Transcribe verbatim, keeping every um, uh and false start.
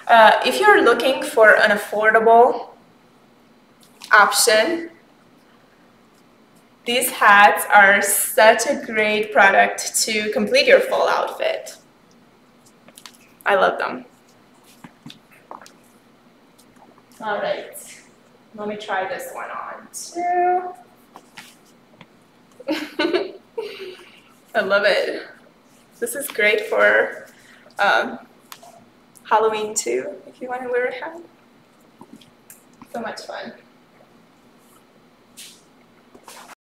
Uh, if you're looking for an affordable option, these hats are such a great product to complete your fall outfit. I love them. All right, let me try this one on too. I love it. This is great for um, Halloween too, if you want to wear a hat. So much fun.